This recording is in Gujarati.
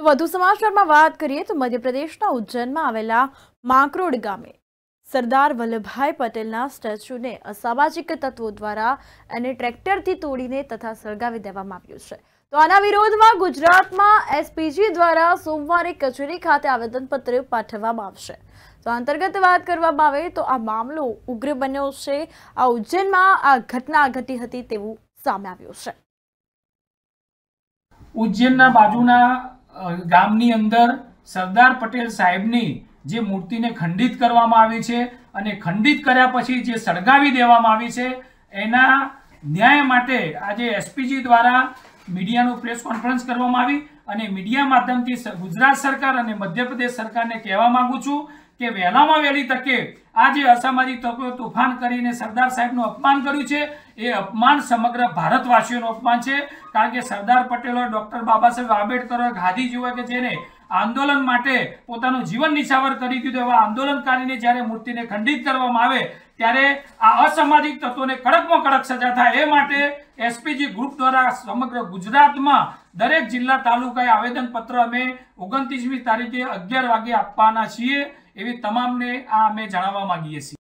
વધુ સમાચારમાં વાત કરીએ તો મધ્યપ્રદેશના ઉજ્જૈનમાં આવેલા માંકરોડ ગામે સરદાર વલ્લભભાઈ પટેલના સ્ટેચ્યુને અસામાજિક તત્વો દ્વારા એને ટ્રેક્ટરથી તોડીને તથા સળગાવી દેવામાં આવ્યું છે। તો આના વિરોધમાં ગુજરાતમાં એસપીજી દ્વારા સોમવારે કચેરી ખાતે આવેદનપત્ર પાઠવવામાં આવશે। તો અંતર્ગત વાત કરવામાં આવે તો આ મામલો ઉગ્ર બન્યો છે। આ ઉજ્જૈનમાં આ ઘટના ઘટી હતી તેવું સામે આવ્યું છે। ઉજ્જૈનના બાજુના ગામની અંદર સરદાર પટેલ સાહેબની જે મૂર્તિને ખંડિત કરવામાં આવી છે અને ખંડિત કર્યા પછી જે સળગાવી દેવામાં આવી છે એના ન્યાય માટે આજે એસપીજી દ્વારા મીડિયાનું પ્રેસ કોન્ફરન્સ કરવામાં આવી અને મીડિયા માધ્યમથી ગુજરાત સરકાર અને મધ્યપ્રદેશ સરકારને કહેવા માંગુ છું કે વહેલામાં વહેલી તકે આ જે અસામાજિક તત્વો તોફાન કરીને સરદાર સાહેબનું અપમાન કર્યું છે એ અપમાન સમગ્ર ભારતવાસીઓનું અપમાન છે। કારણ કે સરદાર પટેલ હોય, ડોક્ટર બાબા સાહેબ આંબેડકર હોય, ગાંધીજી હોય કે જેને આંદોલન માટે પોતાનું જીવન નિછાવર કરી દીધું એવા આંદોલનકારીને જ્યારે મૂર્તિને ખંડિત કરવામાં આવે ત્યારે આ અસામાજિક તત્વોને કડકમાં કડક સજા થાય એ માટે એસપીજી ગ્રુપ દ્વારા સમગ્ર ગુજરાતમાં દરેક જિલ્લા તાલુકાએ આવેદનપત્ર અમે 29મી તારીખે 11 વાગે આપવાના છીએ એવી તમામને આ અમે જણાવવા માંગીએ છીએ।